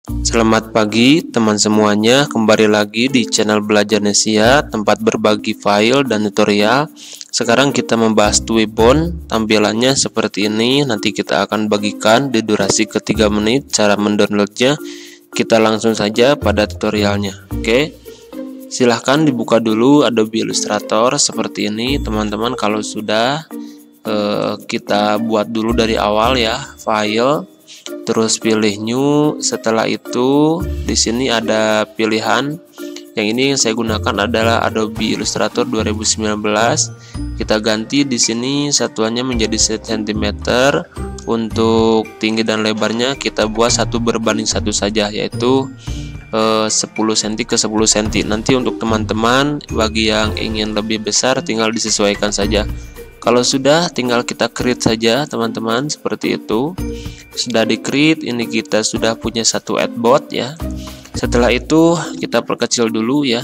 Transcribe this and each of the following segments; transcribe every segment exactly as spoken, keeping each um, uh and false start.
Selamat pagi teman semuanya, kembali lagi di channel Belajar Nesia, tempat berbagi file dan tutorial. Sekarang kita membahas Twibbon, tampilannya seperti ini. Nanti kita akan bagikan di durasi ke tiga menit cara mendownloadnya. Kita langsung saja pada tutorialnya. Oke, silahkan dibuka dulu Adobe Illustrator seperti ini teman-teman. Kalau sudah eh, kita buat dulu dari awal ya, file. Terus pilih new. Setelah itu di sini ada pilihan. Yang ini yang saya gunakan adalah Adobe Illustrator dua ribu sembilan belas. Kita ganti di sini satuannya menjadi sentimeter. Untuk tinggi dan lebarnya kita buat satu berbanding satu saja, yaitu eh, sepuluh sentimeter ke sepuluh sentimeter. Nanti untuk teman-teman bagi yang ingin lebih besar tinggal disesuaikan saja. Kalau sudah, tinggal kita create saja teman-teman, seperti itu. Sudah di create, ini kita sudah punya satu artboard ya. Setelah itu kita perkecil dulu ya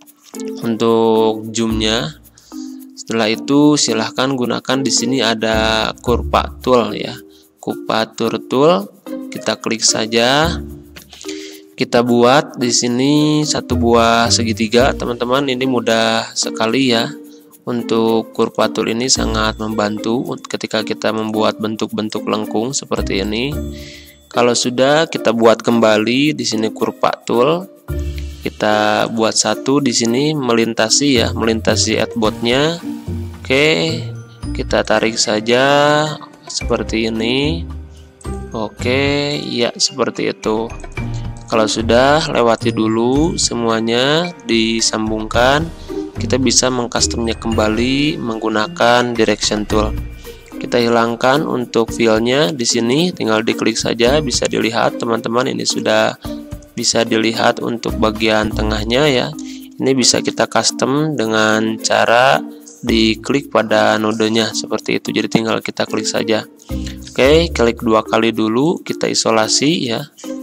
untuk zoomnya. Setelah itu silahkan gunakan di sini ada kurva tool ya, curvature tool. Kita klik saja. Kita buat di sini satu buah segitiga teman-teman. Ini mudah sekali ya. Untuk kurva tool ini sangat membantu ketika kita membuat bentuk-bentuk lengkung seperti ini. Kalau sudah, kita buat kembali di sini kurva tool. Kita buat satu di sini melintasi ya, melintasi artboardnya. Oke, kita tarik saja seperti ini. Oke, ya seperti itu. Kalau sudah, lewati dulu semuanya, disambungkan. Kita bisa mengcustomnya kembali menggunakan direction tool. Kita hilangkan untuk filenya di sini, tinggal diklik saja, bisa dilihat teman-teman. Ini sudah bisa dilihat untuk bagian tengahnya ya. Ini bisa kita custom dengan cara diklik pada nodenya seperti itu. Jadi tinggal kita klik saja. Oke, klik dua kali dulu, kita isolasi ya.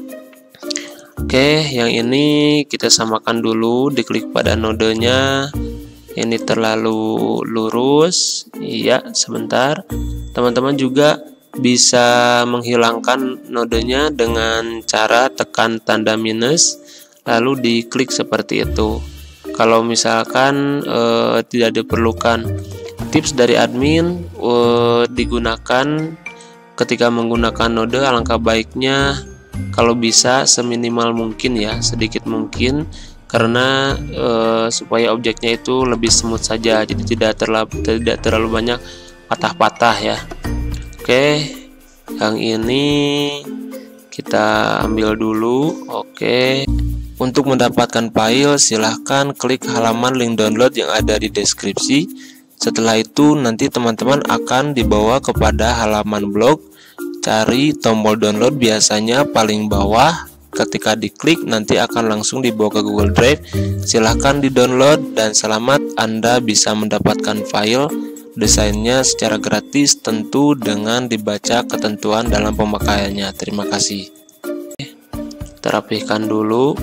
Oke, yang ini kita samakan dulu, diklik pada nodenya. Ini terlalu lurus. Iya, sebentar. Teman-teman juga bisa menghilangkan nodenya dengan cara tekan tanda minus, lalu diklik seperti itu. Kalau misalkan eh, tidak diperlukan, tips dari admin eh, digunakan ketika menggunakan node, alangkah baiknya kalau bisa seminimal mungkin ya, sedikit mungkin, karena e, supaya objeknya itu lebih smooth saja, jadi tidak terlalu tidak terlalu banyak patah-patah ya. Oke, yang ini kita ambil dulu. Oke, untuk mendapatkan file silahkan klik halaman link download yang ada di deskripsi. Setelah itu nanti teman-teman akan dibawa kepada halaman blog. Cari tombol download biasanya paling bawah. Ketika diklik nanti akan langsung dibawa ke Google Drive. Silahkan di download dan selamat, Anda bisa mendapatkan file desainnya secara gratis, tentu dengan dibaca ketentuan dalam pemakaiannya. Terima kasih. Kita rapihkan dulu.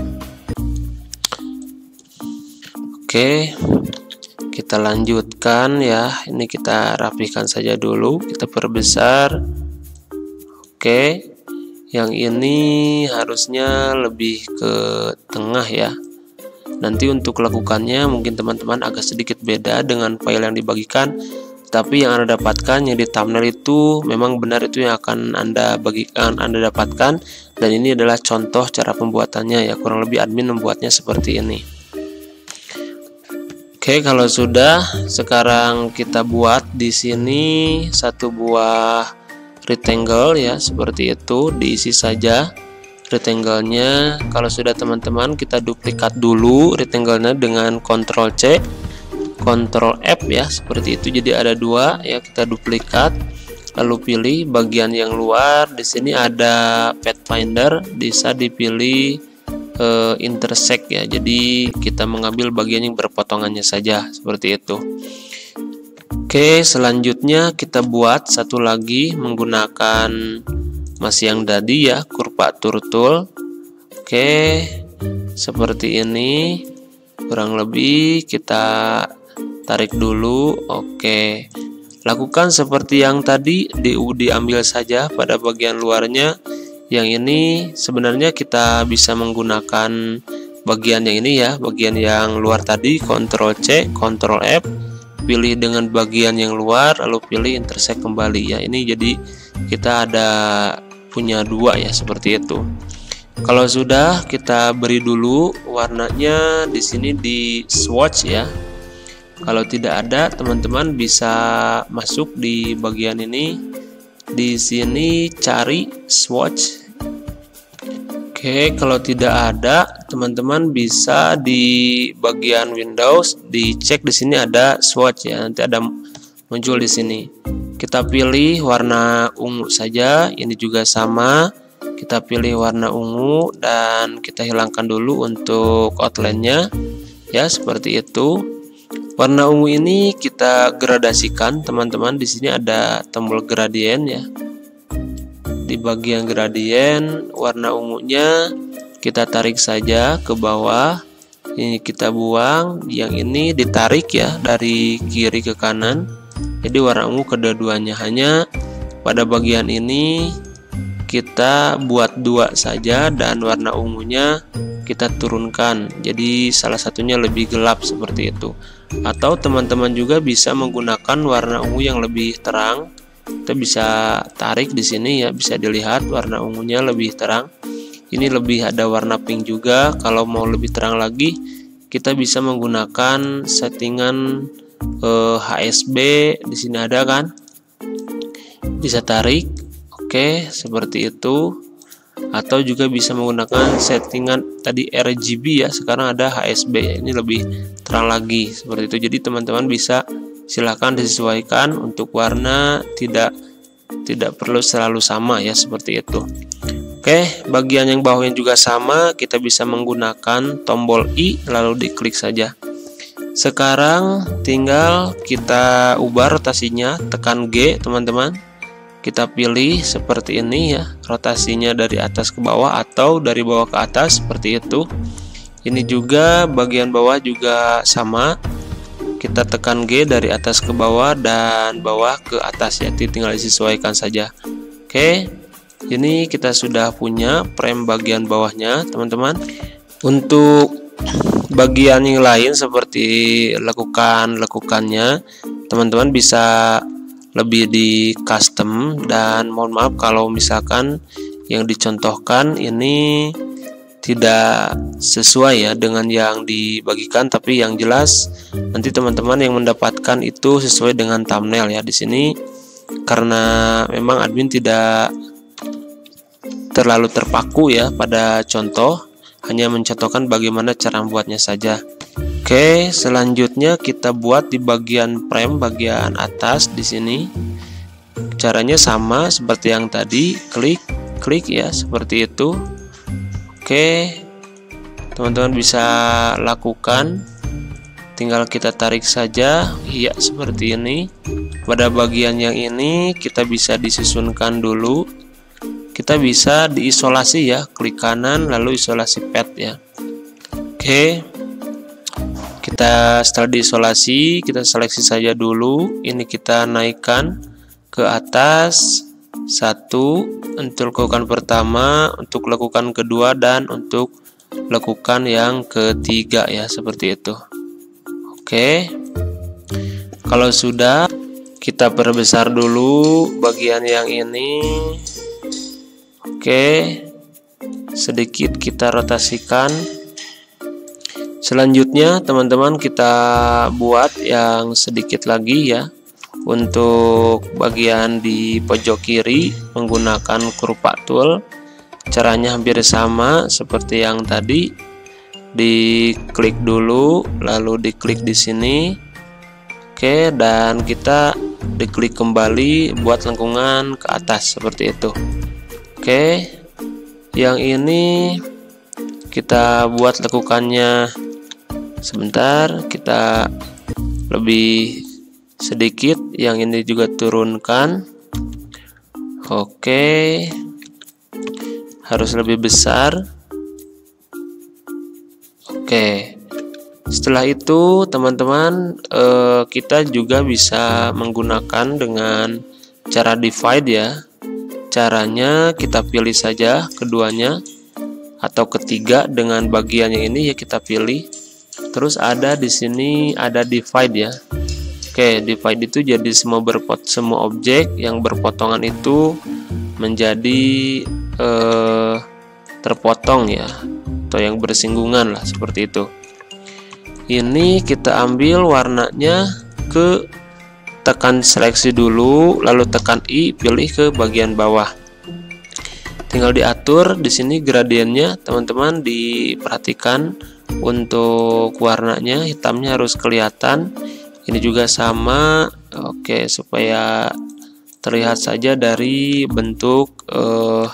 Oke, kita lanjutkan ya. Ini kita rapihkan saja dulu, kita perbesar. Oke, yang ini harusnya lebih ke tengah ya. Nanti untuk lakukannya mungkin teman-teman agak sedikit beda dengan file yang dibagikan, tapi yang Anda dapatkan yang di thumbnail itu memang benar itu yang akan Anda bagikan, Anda dapatkan. Dan ini adalah contoh cara pembuatannya ya, kurang lebih admin membuatnya seperti ini. Oke, kalau sudah, sekarang kita buat di sini satu buah rectangle ya, seperti itu, diisi saja rectangle-nya. Kalau sudah teman-teman, kita duplikat dulu rectangle-nya dengan Ctrl C, Ctrl F ya, seperti itu. Jadi ada dua ya, kita duplikat, lalu pilih bagian yang luar. Di sini ada Pathfinder, bisa dipilih eh, intersect ya. Jadi kita mengambil bagian yang berpotongannya saja, seperti itu. Oke, selanjutnya kita buat satu lagi menggunakan masih yang tadi ya, curvature tool. Oke, seperti ini kurang lebih, kita tarik dulu. Oke, lakukan seperti yang tadi, di, diambil saja pada bagian luarnya. Yang ini sebenarnya kita bisa menggunakan bagian yang ini ya, bagian yang luar tadi, Ctrl C, Ctrl F, pilih dengan bagian yang luar, lalu pilih intersect kembali ya. Ini jadi kita ada punya dua ya, seperti itu. Kalau sudah, kita beri dulu warnanya di sini di swatch ya. Kalau tidak ada, teman-teman bisa masuk di bagian ini. Di sini cari swatch. Oke, kalau tidak ada, teman-teman bisa di bagian Windows dicek di sini ada swatch ya. Nanti ada muncul di sini. Kita pilih warna ungu saja. Ini juga sama. Kita pilih warna ungu dan kita hilangkan dulu untuk outline-nya ya, seperti itu. Warna ungu ini kita gradasikan, teman-teman. Di sini ada tombol gradien ya. Di bagian gradien, warna ungunya kita tarik saja ke bawah. Ini kita buang, yang ini ditarik ya dari kiri ke kanan. Jadi warna ungu kedua-duanya, hanya pada bagian ini kita buat dua saja dan warna ungunya kita turunkan. Jadi salah satunya lebih gelap seperti itu. Atau teman-teman juga bisa menggunakan warna ungu yang lebih terang. Kita bisa tarik di sini ya, bisa dilihat warna ungunya lebih terang. Ini lebih ada warna pink juga. Kalau mau lebih terang lagi, kita bisa menggunakan settingan eh, H S B. Di sini ada kan? Bisa tarik. Oke, seperti itu. Atau juga bisa menggunakan settingan tadi R G B ya, sekarang ada H S B ya, ini lebih terang lagi seperti itu. Jadi teman-teman bisa silahkan disesuaikan untuk warna, tidak tidak perlu selalu sama ya, seperti itu. Oke, bagian yang bawahnya juga sama, kita bisa menggunakan tombol I lalu diklik saja. Sekarang tinggal kita ubah rotasinya, tekan G teman-teman. Kita pilih seperti ini ya, rotasinya dari atas ke bawah atau dari bawah ke atas, seperti itu. Ini juga bagian bawah juga sama. Kita tekan G dari atas ke bawah dan bawah ke atas ya, tinggal disesuaikan saja. Oke, ini kita sudah punya frame bagian bawahnya, teman-teman. Untuk bagian yang lain seperti lekukan-lekukannya, teman-teman bisa lebih di custom, dan mohon maaf kalau misalkan yang dicontohkan ini tidak sesuai ya dengan yang dibagikan, tapi yang jelas nanti teman-teman yang mendapatkan itu sesuai dengan thumbnail ya. Di sini karena memang admin tidak terlalu terpaku ya pada contoh, hanya mencontohkan bagaimana cara membuatnya saja. Oke, selanjutnya kita buat di bagian frame bagian atas di sini. Caranya sama seperti yang tadi, klik, klik ya, seperti itu. Oke, teman-teman bisa lakukan. Tinggal kita tarik saja, iya seperti ini. Pada bagian yang ini kita bisa disusunkan dulu. Kita bisa diisolasi ya, klik kanan lalu isolasi pad ya. Oke. Kita setelah diisolasi, kita seleksi saja dulu. Ini kita naikkan ke atas. Satu untuk lekukan pertama, untuk lekukan kedua, dan untuk lekukan yang ketiga ya, seperti itu. Oke. Kalau sudah, kita perbesar dulu bagian yang ini. Oke. Sedikit kita rotasikan. Selanjutnya teman-teman kita buat yang sedikit lagi ya. Untuk bagian di pojok kiri menggunakan kurva tool. Caranya hampir sama seperti yang tadi. Diklik dulu lalu diklik di sini. Oke, dan kita diklik kembali buat lengkungan ke atas seperti itu. Oke. Yang ini kita buat lekukannya. Sebentar, kita lebih sedikit, yang ini juga turunkan. Oke, harus lebih besar. Oke, setelah itu teman-teman eh, kita juga bisa menggunakan dengan cara divide ya. Caranya kita pilih saja keduanya atau ketiga dengan bagian yang ini ya kita pilih. Terus ada di sini ada divide ya. Oke, divide itu jadi semua berpot semua objek yang berpotongan itu menjadi eh, terpotong ya, atau yang bersinggungan lah seperti itu. Ini kita ambil warnanya, ke tekan seleksi dulu, lalu tekan I, pilih ke bagian bawah. Tinggal diatur di sini gradiennya, teman-teman diperhatikan untuk warnanya, hitamnya harus kelihatan. Ini juga sama, oke, supaya terlihat saja dari bentuk eh,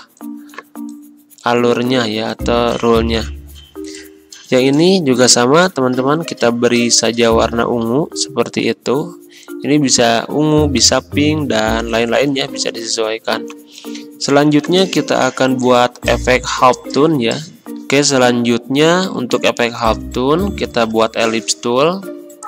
alurnya ya atau rule-nya. Yang ini juga sama, teman-teman, kita beri saja warna ungu seperti itu. Ini bisa ungu, bisa pink, dan lain-lainnya bisa disesuaikan. Selanjutnya kita akan buat efek half tone ya. Oke, selanjutnya untuk efek half tone kita buat ellipse tool.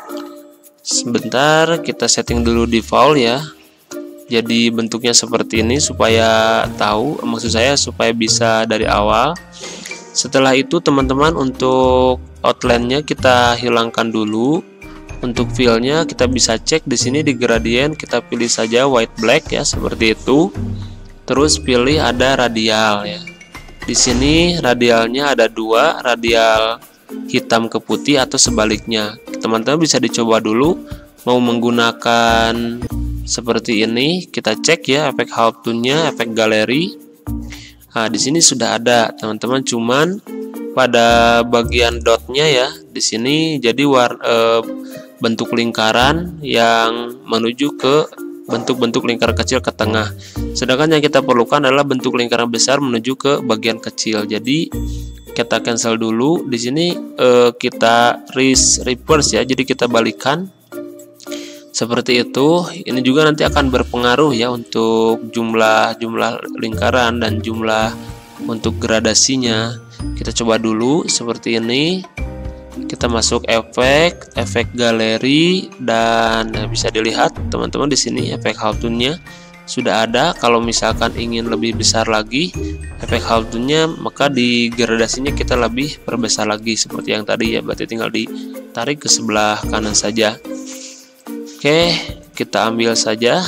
Sebentar, kita setting dulu default ya. Jadi bentuknya seperti ini supaya tahu, maksud saya supaya bisa dari awal. Setelah itu teman-teman untuk outline-nya kita hilangkan dulu. Untuk fill-nya kita bisa cek di sini di gradient, kita pilih saja white black ya seperti itu. Terus pilih ada radial ya. Di sini radialnya ada dua, radial hitam ke putih atau sebaliknya. Teman-teman bisa dicoba dulu mau menggunakan seperti ini. Kita cek ya efek half tone-nya, efek galeri. Nah, di sini sudah ada teman-teman, cuman pada bagian dotnya ya di sini jadi war, e, bentuk lingkaran yang menuju ke bentuk-bentuk lingkaran kecil ke tengah. Sedangkan yang kita perlukan adalah bentuk lingkaran besar menuju ke bagian kecil. Jadi kita cancel dulu. Di sini e, kita reverse ya. Jadi kita balikan seperti itu. Ini juga nanti akan berpengaruh ya untuk jumlah-jumlah lingkaran dan jumlah untuk gradasinya. Kita coba dulu seperti ini. Kita masuk efek, efek galeri, dan bisa dilihat teman-teman di sini efek half tone-nya sudah ada. Kalau misalkan ingin lebih besar lagi efek half tone-nya, maka di gradasinya kita lebih perbesar lagi seperti yang tadi ya. Berarti tinggal ditarik ke sebelah kanan saja. Oke, kita ambil saja.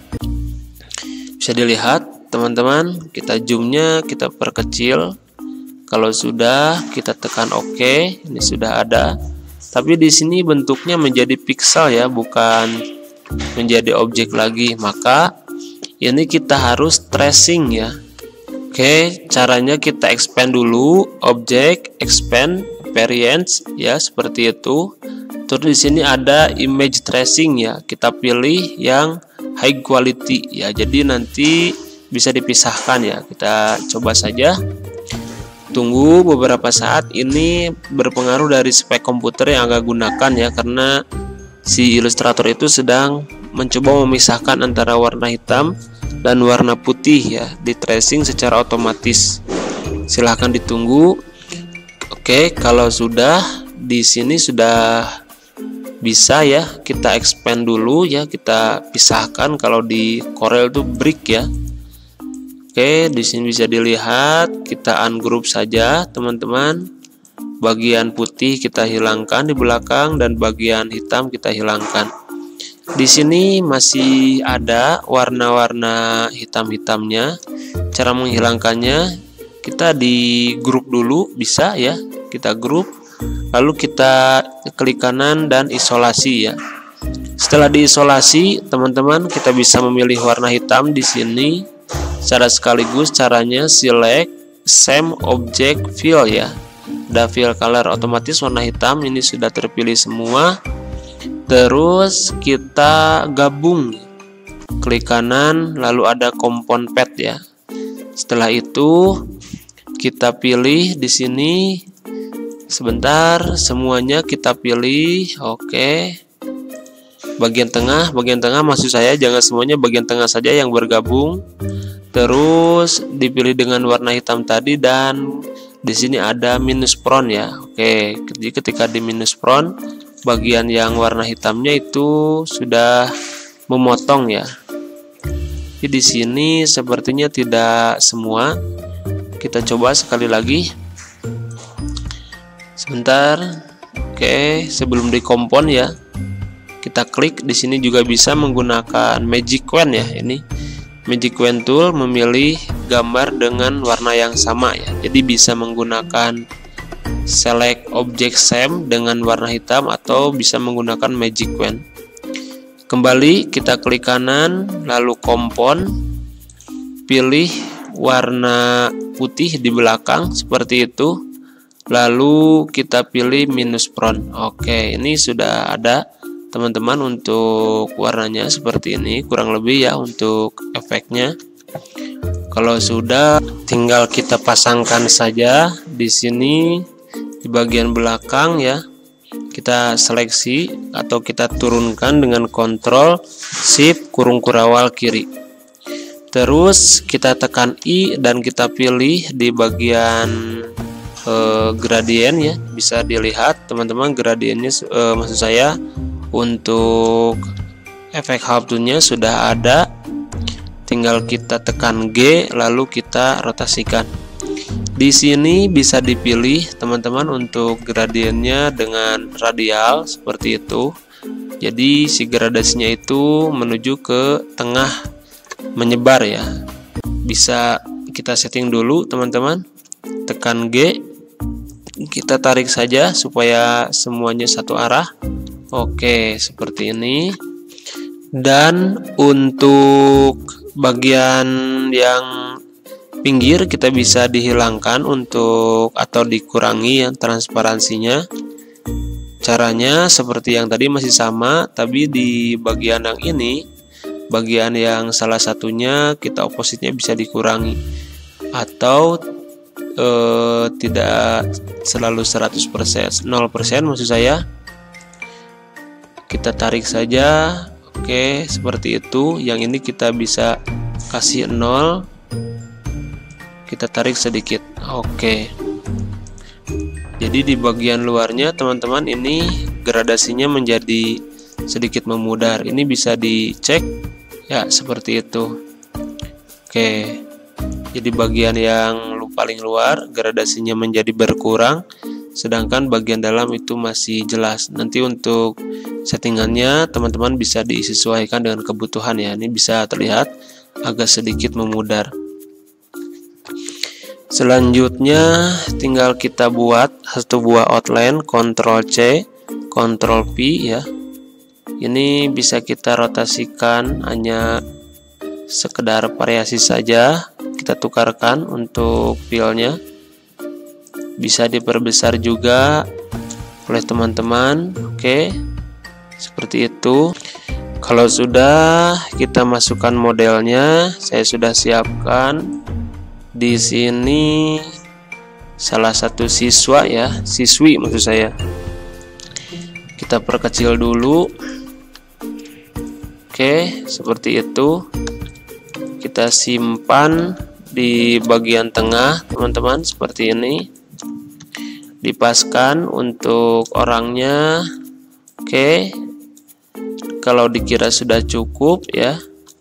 Bisa dilihat teman-teman, kita zoomnya kita perkecil. Kalau sudah kita tekan OK, ini sudah ada. Tapi di sini bentuknya menjadi pixel ya, bukan menjadi objek lagi. Maka ini kita harus tracing ya. Oke, caranya kita expand dulu, objek, expand, variance ya seperti itu. Terus di sini ada image tracing ya. Kita pilih yang high quality ya. Jadi nanti bisa dipisahkan ya. Kita coba saja. Tunggu beberapa saat, ini berpengaruh dari spek komputer yang agak gunakan ya, karena si ilustrator itu sedang mencoba memisahkan antara warna hitam dan warna putih ya, di tracing secara otomatis. Silahkan ditunggu. Oke, kalau sudah di sini sudah bisa ya, kita expand dulu ya, kita pisahkan. Kalau di Corel itu brick ya. Oke, di sini bisa dilihat, kita ungroup saja teman-teman. Bagian putih kita hilangkan di belakang dan bagian hitam kita hilangkan. Di sini masih ada warna-warna hitam-hitamnya. Cara menghilangkannya kita di grup dulu bisa ya. Kita grup, lalu kita klik kanan dan isolasi ya. Setelah diisolasi, teman-teman kita bisa memilih warna hitam di sini. Secara sekaligus caranya select same object fill ya. Ada fill color, otomatis warna hitam ini sudah terpilih semua. Terus kita gabung, klik kanan, lalu ada compound pad ya. Setelah itu kita pilih di sini. Sebentar, semuanya kita pilih. Oke. Bagian tengah, bagian tengah maksud saya jangan semuanya, bagian tengah saja yang bergabung. Terus dipilih dengan warna hitam tadi, dan di sini ada minus front ya. Oke, jadi ketika di minus front, bagian yang warna hitamnya itu sudah memotong ya. Di sini sepertinya tidak semua. Kita coba sekali lagi. Sebentar. Oke, sebelum dikompon ya, kita klik. Di sini juga bisa menggunakan Magic Wand ya. Ini Magic Wand tool memilih gambar dengan warna yang sama ya. Jadi bisa menggunakan select object same dengan warna hitam atau bisa menggunakan Magic Wand. Kembali kita klik kanan, lalu kompon, pilih warna putih di belakang seperti itu, lalu kita pilih minus front. Oke, ini sudah ada teman-teman untuk warnanya seperti ini, kurang lebih ya untuk efeknya. Kalau sudah, tinggal kita pasangkan saja di sini di bagian belakang ya. Kita seleksi atau kita turunkan dengan kontrol shift kurung kurawal kiri. Terus kita tekan I dan kita pilih di bagian eh, gradien ya. Bisa dilihat teman-teman gradiennya, eh, maksud saya untuk efek half tone-nya sudah ada. Tinggal kita tekan G lalu kita rotasikan. Di sini bisa dipilih teman-teman untuk gradiennya dengan radial seperti itu. Jadi si gradasinya itu menuju ke tengah menyebar ya. Bisa kita setting dulu teman-teman. Tekan G. Kita tarik saja supaya semuanya satu arah. Oke, seperti ini. Dan untuk bagian yang pinggir kita bisa dihilangkan untuk atau dikurangi yang transparansinya. Caranya seperti yang tadi masih sama, tapi di bagian yang ini, bagian yang salah satunya kita opposite-nya bisa dikurangi atau eh, tidak selalu seratus persen, nol persen maksud saya. Kita tarik saja. Oke, seperti itu. Yang ini kita bisa kasih nol. Kita tarik sedikit. Oke. Jadi di bagian luarnya teman-teman ini gradasinya menjadi sedikit memudar. Ini bisa dicek ya seperti itu. Oke. Jadi bagian yang paling luar gradasinya menjadi berkurang, sedangkan bagian dalam itu masih jelas. Nanti untuk settingannya teman-teman bisa disesuaikan dengan kebutuhan ya. Ini bisa terlihat agak sedikit memudar. Selanjutnya tinggal kita buat satu buah outline, Ctrl C, Ctrl V ya. Ini bisa kita rotasikan hanya sekedar variasi saja. Kita tukarkan untuk filenya. Bisa diperbesar juga oleh teman-teman. Oke. Seperti itu. Kalau sudah, kita masukkan modelnya. Saya sudah siapkan. Di sini salah satu siswa ya, siswi maksud saya. Kita perkecil dulu. Oke, seperti itu. Kita simpan di bagian tengah, teman-teman, seperti ini. Dipaskan untuk orangnya. Oke. Kalau dikira sudah cukup ya.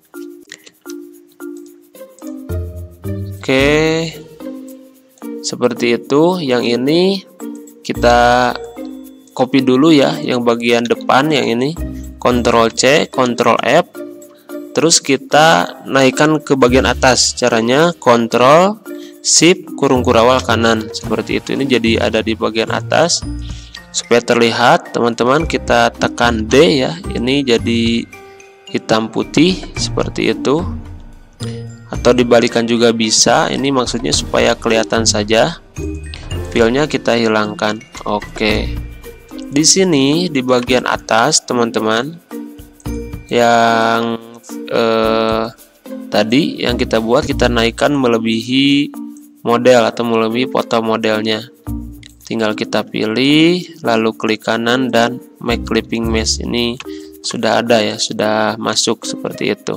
Oke, seperti itu. Yang ini kita copy dulu ya, yang bagian depan yang ini, Ctrl C, Ctrl F, terus kita naikkan ke bagian atas. Caranya Ctrl Shift kurung kurawal kanan seperti itu. Ini jadi ada di bagian atas supaya terlihat teman-teman. Kita tekan D ya, ini jadi hitam putih seperti itu. Atau dibalikan juga bisa. Ini maksudnya supaya kelihatan saja. Filenya kita hilangkan. Oke. Di sini di bagian atas teman-teman, yang eh, tadi yang kita buat, kita naikkan melebihi model atau melebihi foto modelnya. Tinggal kita pilih, lalu klik kanan dan make clipping mesh. Ini sudah ada ya, sudah masuk seperti itu.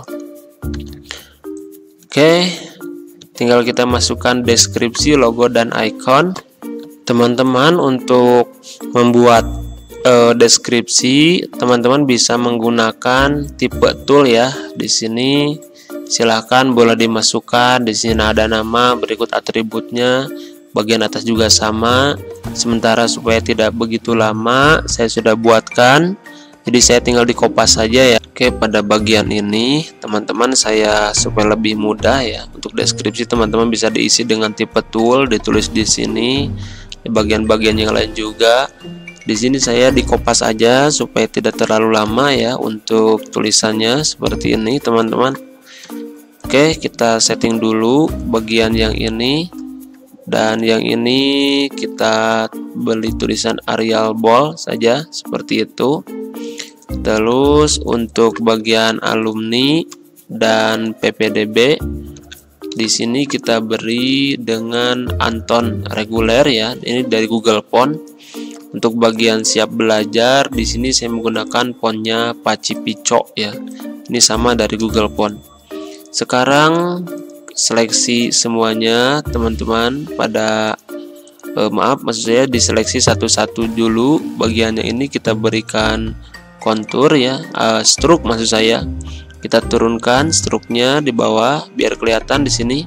Oke, tinggal kita masukkan deskripsi, logo, dan icon. Teman-teman untuk membuat eh, deskripsi, teman-teman bisa menggunakan tipe tool ya. Di sini Silahkan boleh dimasukkan. Di sini ada nama, berikut atributnya, bagian atas juga sama. Sementara supaya tidak begitu lama, saya sudah buatkan. Jadi saya tinggal dikopas saja ya. Oke, pada bagian ini teman-teman saya supaya lebih mudah ya untuk deskripsi, teman-teman bisa diisi dengan tipe tool, ditulis di sini. Di bagian-bagian yang lain juga. Di sini saya dikopas aja supaya tidak terlalu lama ya untuk tulisannya seperti ini, teman-teman. Oke, kita setting dulu bagian yang ini, dan yang ini kita beli tulisan Arial Bold saja seperti itu. Terus untuk bagian alumni dan P P D B, di sini kita beri dengan Anton reguler ya, ini dari Google Font. Untuk bagian siap belajar, di sini saya menggunakan fontnya Pacifico ya, ini sama dari Google Font. Sekarang seleksi semuanya teman-teman pada eh, maaf maksud saya diseleksi satu-satu dulu. Bagian yang ini kita berikan kontur ya, uh, stroke maksud saya. Kita turunkan struknya di bawah biar kelihatan di sini.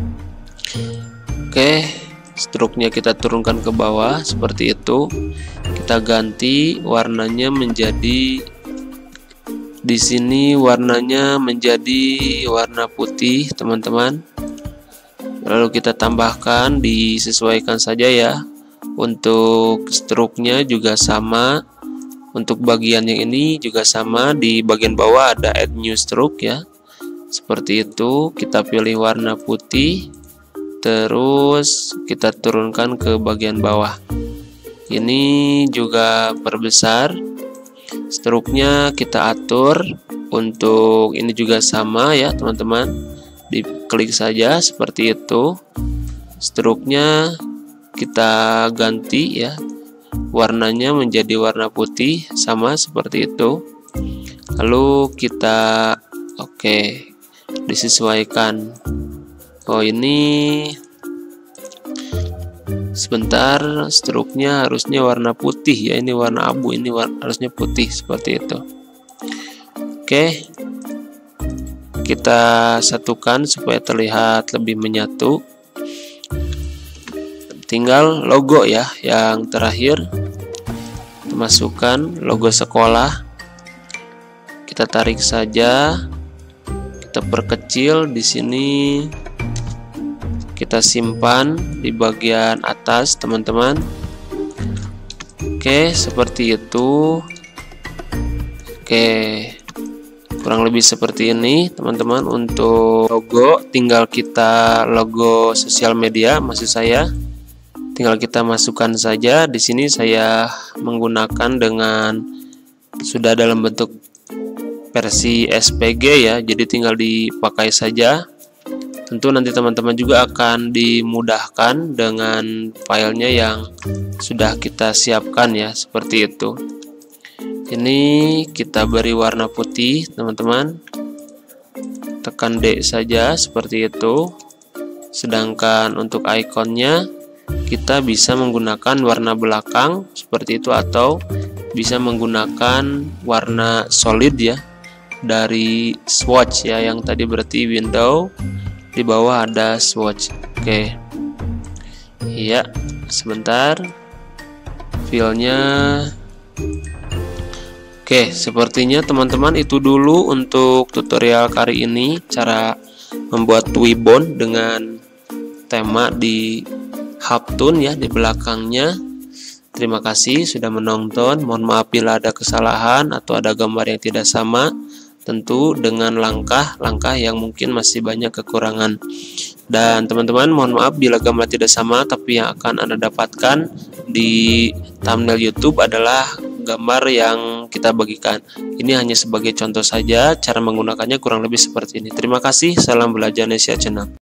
Oke, struknya kita turunkan ke bawah seperti itu. Kita ganti warnanya menjadi, di sini warnanya menjadi warna putih, teman-teman. Lalu kita tambahkan, disesuaikan saja ya. Untuk struknya juga sama. Untuk bagian yang ini juga sama, di bagian bawah ada add new stroke ya. Seperti itu, kita pilih warna putih. Terus kita turunkan ke bagian bawah. Ini juga perbesar. Struknya kita atur. Untuk ini juga sama ya teman-teman, diklik saja seperti itu. Struknya kita ganti ya, warnanya menjadi warna putih sama seperti itu. Lalu kita oke, disesuaikan. Oh ini sebentar, struknya harusnya warna putih ya, ini warna abu, ini warna, harusnya putih seperti itu. Oke, kita satukan supaya terlihat lebih menyatu. Tinggal logo ya yang terakhir, kita masukkan logo sekolah. Kita tarik saja, kita perkecil di sini. Kita simpan di bagian atas teman-teman. Oke, seperti itu. Oke, kurang lebih seperti ini teman-teman. Untuk logo tinggal kita logo sosial media maksud saya, tinggal kita masukkan saja. Di sini saya menggunakan dengan sudah dalam bentuk versi S V G ya, jadi tinggal dipakai saja. Tentu nanti teman-teman juga akan dimudahkan dengan filenya yang sudah kita siapkan ya, seperti itu. Ini kita beri warna putih teman-teman, tekan D saja seperti itu. Sedangkan untuk ikonnya kita bisa menggunakan warna belakang seperti itu, atau bisa menggunakan warna solid ya dari swatch ya, yang tadi berarti window, di bawah ada swatch. Oke, iya sebentar, filenya. Oke, sepertinya teman-teman itu dulu untuk tutorial kali ini, cara membuat Twibbon dengan tema di Hubtoon ya di belakangnya. Terima kasih sudah menonton. Mohon maaf bila ada kesalahan atau ada gambar yang tidak sama. Tentu dengan langkah-langkah yang mungkin masih banyak kekurangan. Dan teman-teman mohon maaf bila gambar tidak sama, tapi yang akan Anda dapatkan di thumbnail YouTube adalah gambar yang kita bagikan. Ini hanya sebagai contoh saja, cara menggunakannya kurang lebih seperti ini. Terima kasih, salam belajar Indonesia Channel.